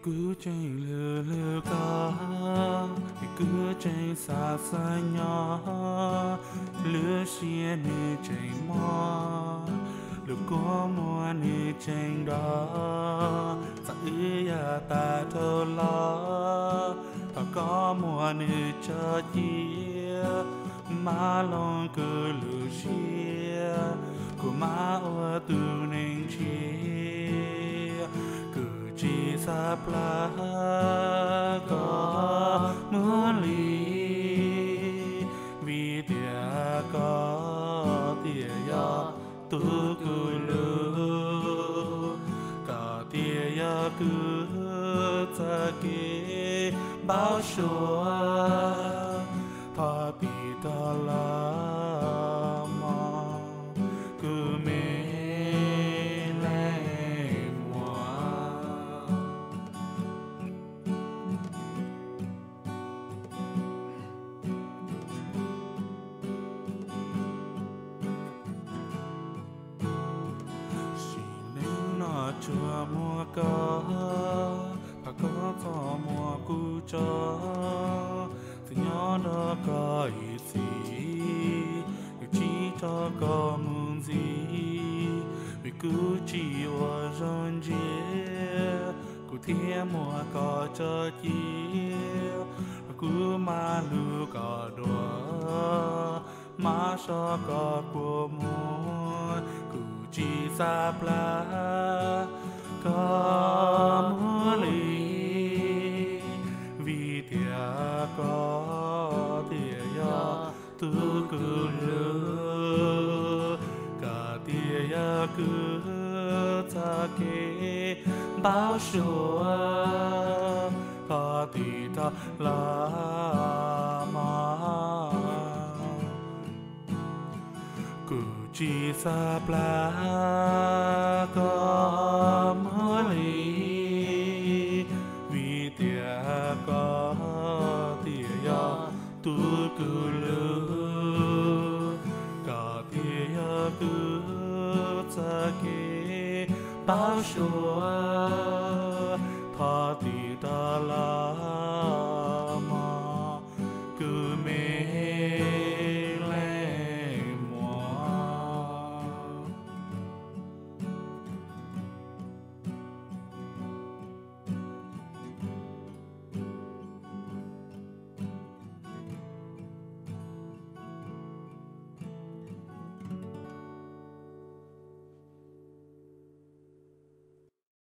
cứ tranh lừa lừa cá vì cứ tranh xa xa nhỏ lừa xia nơi tranh mò lừa có mua nơi tranh đó ta ư ya ta thâu lo ta có mua nơi cho chia má lòng cứ lừa xia của má ở từ nên chia chỉ sắp lá có mưa ly vì tia có tia ya tu cứ lưu cả tia ya cứ ta kê bao số thà bị ta la mà cứ mê chùa mua có và có cho mua cu cho từ nhỏ đó có ý gì yêu chỉ cho có muốn gì vì cứ chỉ ở trong chia cứ thế mua có cho chia cứ mà lu có đùa mà sao có của mua chỉ sắp lá có mưa ly vì tia có tia ya tu cứ lưu cả tia ya cứ ta kê bao số có tia ta la mà chỉ sắp lá có mưa ly vì tia có tia ya tu cứ lưu cả tia ya cứ ta kê bao số thà tia ta la